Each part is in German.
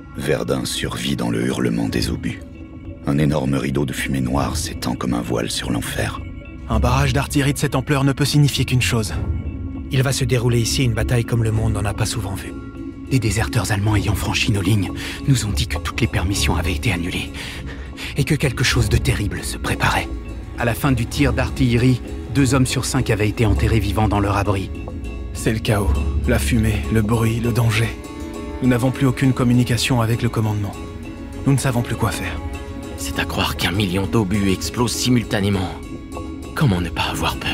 Verdun survit dans le hurlement des obus. Un énorme rideau de fumée noire s'étend comme un voile sur l'enfer. Un barrage d'artillerie de cette ampleur ne peut signifier qu'une chose. Il va se dérouler ici une bataille comme le monde n'en a pas souvent vu. Les déserteurs allemands ayant franchi nos lignes nous ont dit que toutes les permissions avaient été annulées. Et que quelque chose de terrible se préparait. À la fin du tir d'artillerie, 2 hommes sur 5 avaient été enterrés vivants dans leur abri. C'est le chaos. La fumée, le bruit, le danger. Nous n'avons plus aucune communication avec le commandement. Nous ne savons plus quoi faire. C'est à croire qu'1 million d'obus explosent simultanément. Comment ne pas avoir peur ?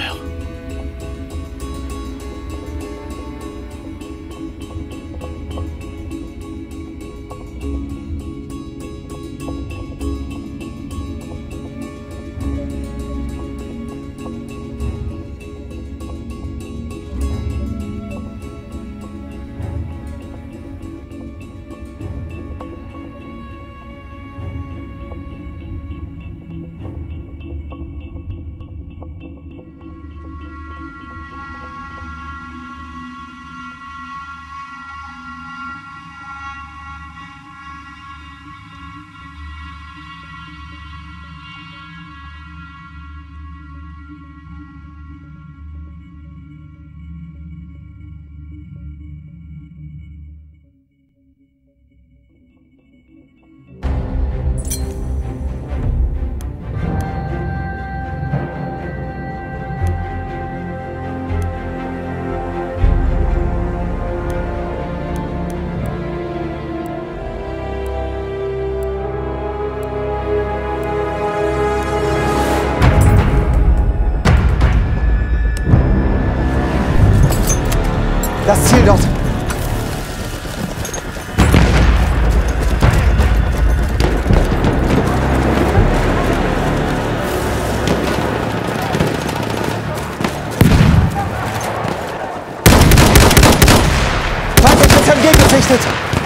Das Ziel dort! Feindlich SMG gesichtet!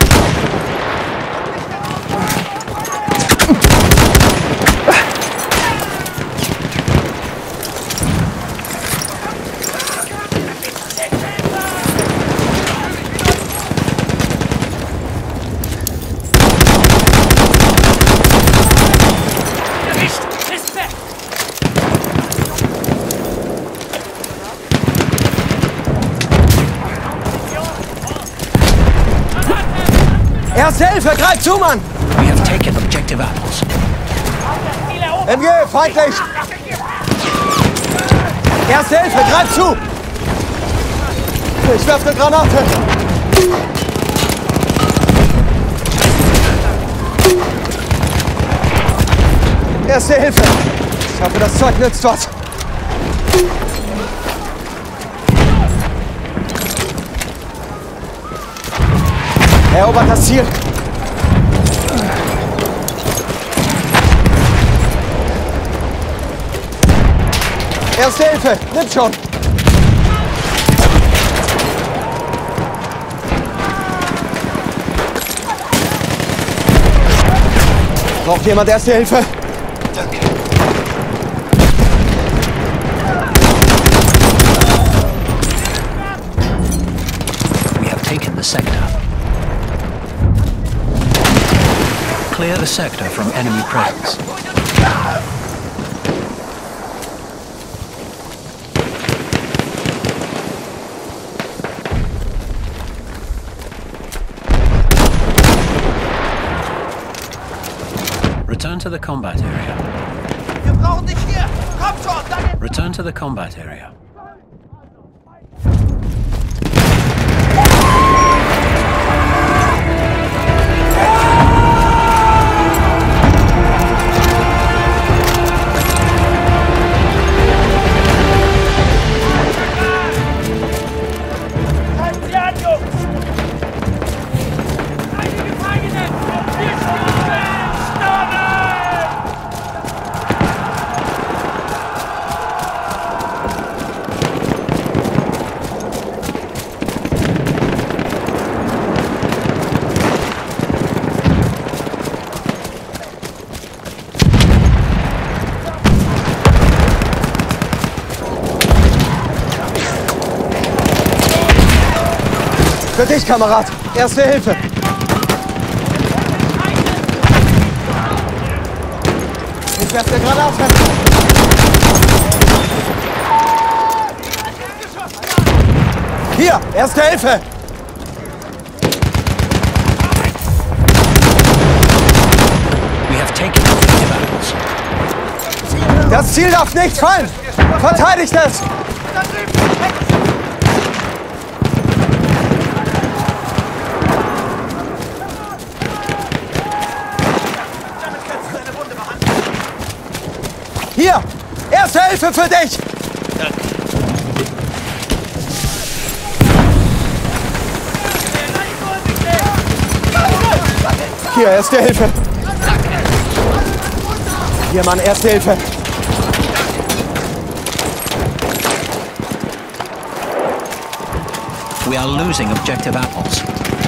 Erste Hilfe, greif zu, Mann! We have taken objective apples. MG, feindlich! Erste Hilfe, greif zu! Ich werfe eine Granate! Erste Hilfe! Ich hoffe, das Zeug nützt was! Erobert das Ziel! Erste Hilfe! Nimm schon! Braucht jemand Erste Hilfe? Danke. We have taken the sector. Clear the sector from enemy presence. Return to the combat area. Wir brauchen dich hier! Komm schon! Dann... Return to the combat area. Für dich, Kamerad! Erste Hilfe! Ich werfe eine Granate! Hier, Erste Hilfe! We have taken objective apples. Das Ziel darf nicht fallen! Verteidigt es! Hier! Erste Hilfe für dich! Hier, Erste Hilfe! Hier, Mann, Erste Hilfe! We are losing objective apples.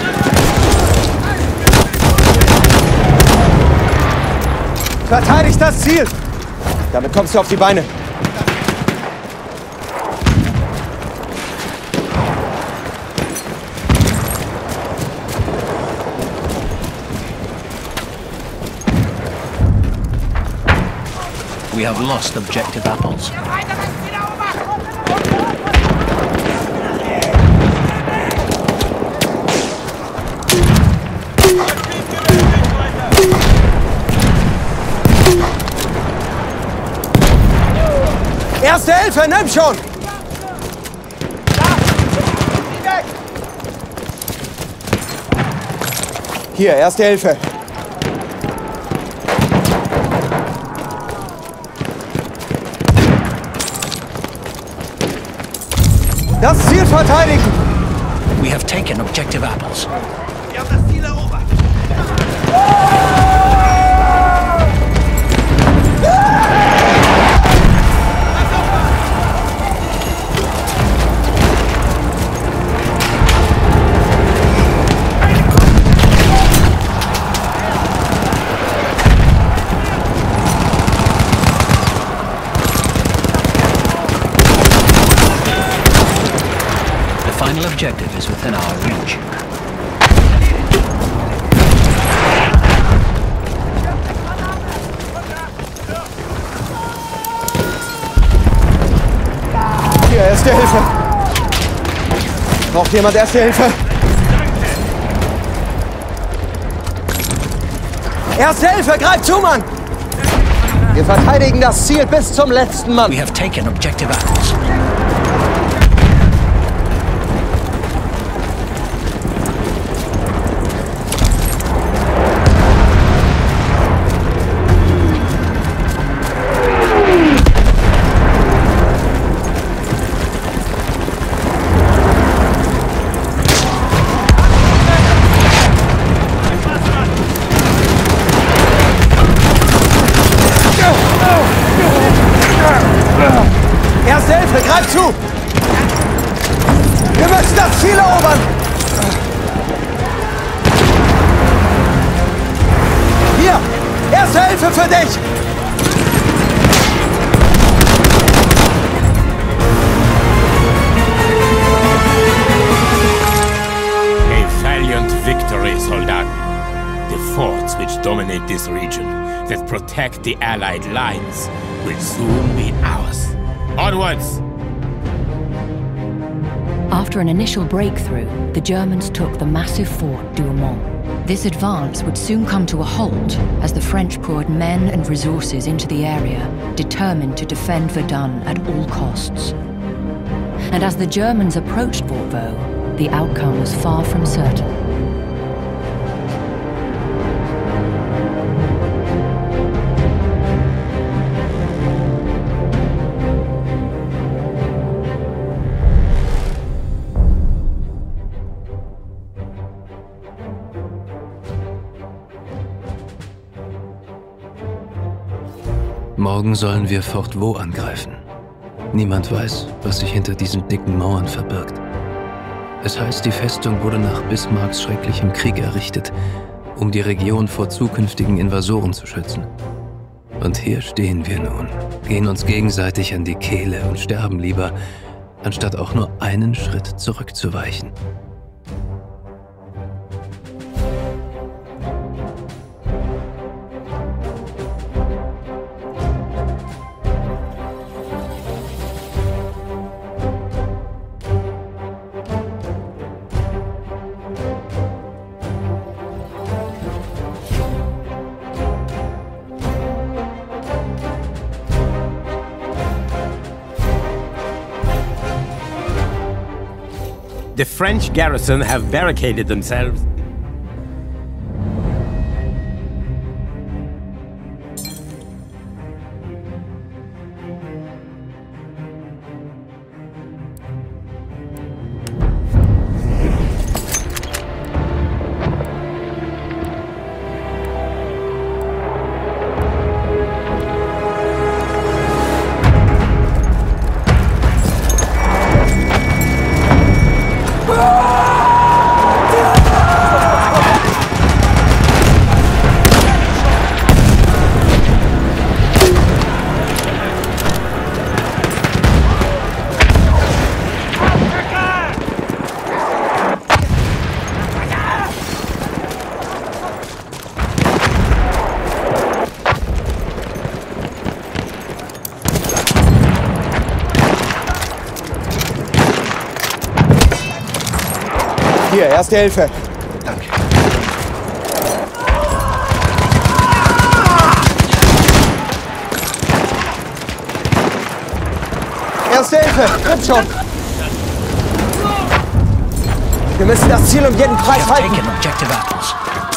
Verteidigt das Ziel! Damit kommst du auf die Beine. We have lost objective apples. Erste Hilfe, nimm schon! Hier, Erste Hilfe. Das Ziel verteidigen! We have taken objective apples. Wir haben das Ziel erobert. The final objective is within our reach. Hier, Erste Hilfe. Braucht jemand Erste Hilfe? Erste Hilfe, greif zu, Mann! Wir verteidigen das Ziel bis zum letzten Mann. We have taken objective apples. Erste Hilfe, greif zu! Wir müssen das Ziel erobern! Hier! Erste Hilfe für dich! A valiant victory, Soldaten. The forts which dominate this region, that protect the Allied lines, will soon be ours. Onwards! After an initial breakthrough, the Germans took the massive fort Douaumont. This advance would soon come to a halt as the French poured men and resources into the area, determined to defend Verdun at all costs. And as the Germans approached Vaux, the outcome was far from certain. Morgen sollen wir Fort Vaux angreifen. Niemand weiß, was sich hinter diesen dicken Mauern verbirgt. Es heißt, die Festung wurde nach Bismarcks schrecklichem Krieg errichtet, um die Region vor zukünftigen Invasoren zu schützen. Und hier stehen wir nun, gehen uns gegenseitig an die Kehle und sterben lieber, anstatt auch nur einen Schritt zurückzuweichen. The French garrison have barricaded themselves. Hier, Erste Hilfe. Danke. Erste Hilfe, kommt schon. Wir müssen das Ziel um jeden Preis halten. Taken objective apples.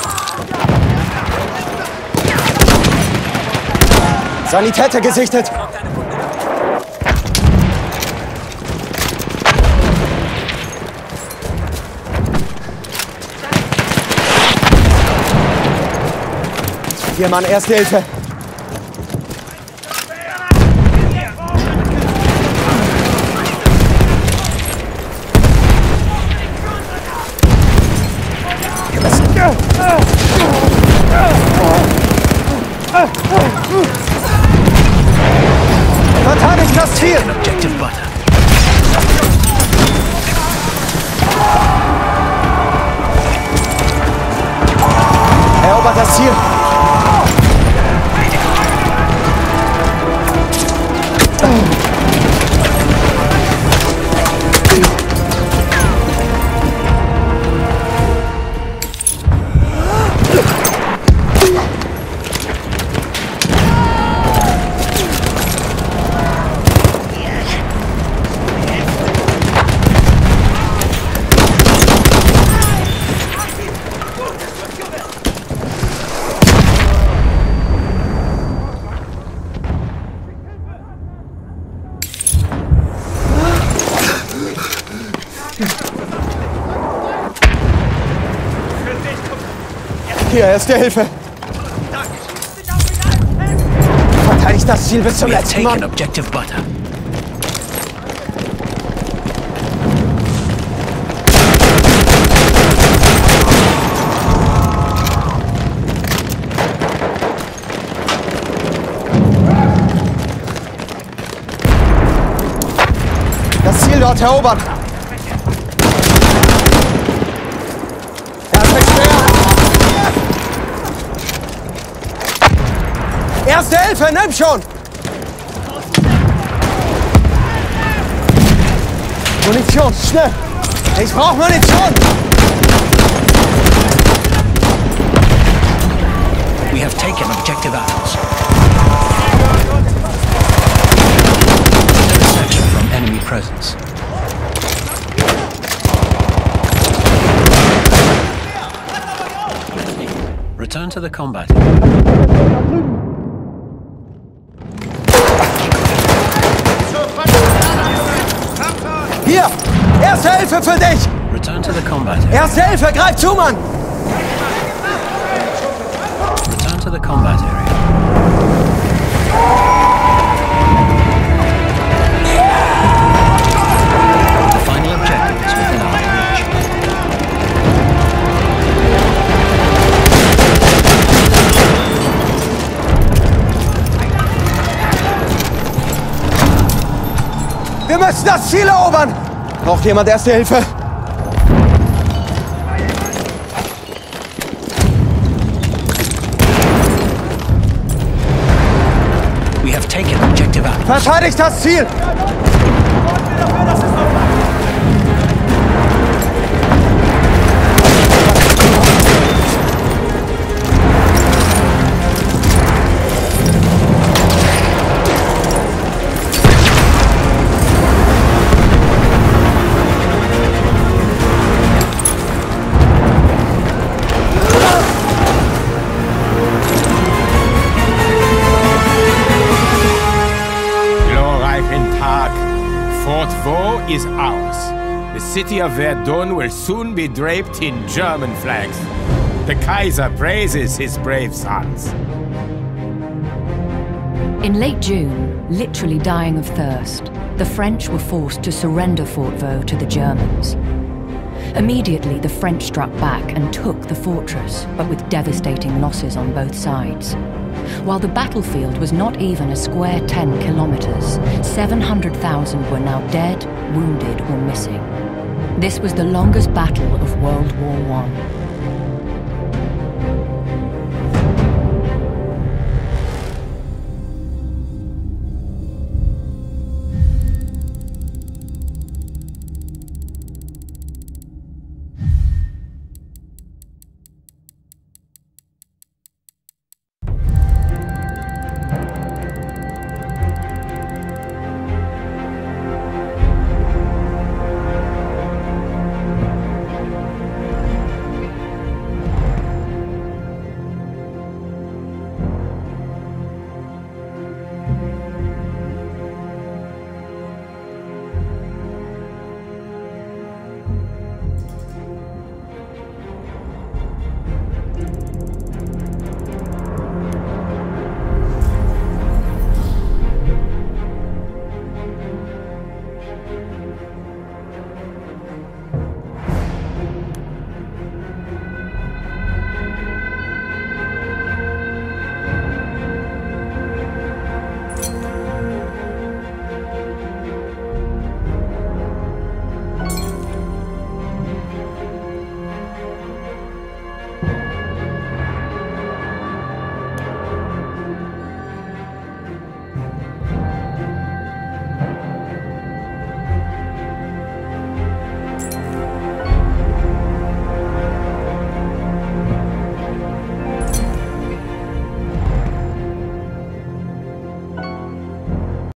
Sanitäter gesichtet. Hier, Mann, Erste Hilfe. Verteidigt das Ziel! Objective butter. Erobert das Ziel! Hier, Erste Hilfe. Verteidigt das Ziel bis zum We have letzten taken Mann. objective butter. Das Ziel dort erobern. Er ist nicht schwer. Erste Hilfe, nimm schon! Munition, schnell! Ich brauche Munition! We have taken objective apples. Section from enemy presence. Return to the combat. Hier! Erste Hilfe für dich! Return to the combat. Erste Hilfe, greif zu, Mann! Return to the combat area. The final objective is within our reach. Wir müssen das Ziel erobern! Braucht jemand Erste Hilfe? We have taken objective apples. Verteidigt das Ziel! is ours. The city of Verdun will soon be draped in German flags. The Kaiser praises his brave sons. In late June, literally dying of thirst, the French were forced to surrender Fort Vaux to the Germans. Immediately, the French struck back and took the fortress, but with devastating losses on both sides. While the battlefield was not even a square 10 kilometers, 700,000 were now dead, wounded, or missing. This was the longest battle of World War I.